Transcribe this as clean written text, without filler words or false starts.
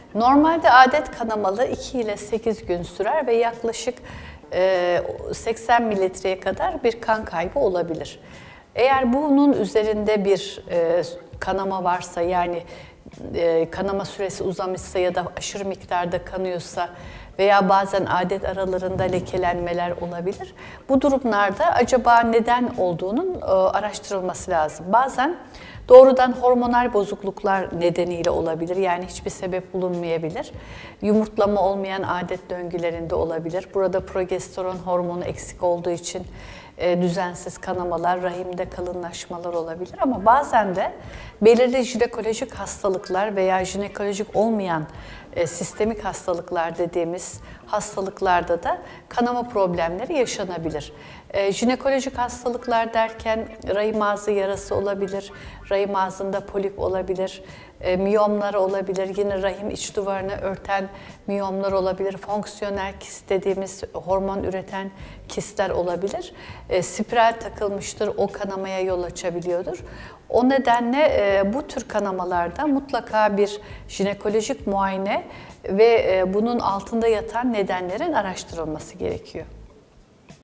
Normalde adet kanamalı 2 ile 8 gün sürer ve yaklaşık 80 mililitreye kadar bir kan kaybı olabilir. Eğer bunun üzerinde bir kanama varsa, yani kanama süresi uzamışsa ya da aşırı miktarda kanıyorsa veya bazen adet aralarında lekelenmeler olabilir. Bu durumlarda acaba neden olduğunun araştırılması lazım. Bazen doğrudan hormonal bozukluklar nedeniyle olabilir. Yani hiçbir sebep bulunmayabilir. Yumurtlama olmayan adet döngülerinde olabilir. Burada progesteron hormonu eksik olduğu için düzensiz kanamalar, rahimde kalınlaşmalar olabilir. Ama bazen de belirli jinekolojik hastalıklar veya jinekolojik olmayan sistemik hastalıklar dediğimiz hastalıklarda da kanama problemleri yaşanabilir. Jinekolojik hastalıklar derken rahim ağzı yarası olabilir, rahim ağzında polip olabilir, miyomlar olabilir, yine rahim iç duvarını örten miyomlar olabilir, fonksiyonel kist dediğimiz hormon üreten kistler olabilir. Spiral takılmıştır, o kanamaya yol açabiliyordur. O nedenle bu tür kanamalarda mutlaka bir jinekolojik muayene ve bunun altında yatan nedenlerin araştırılması gerekiyor.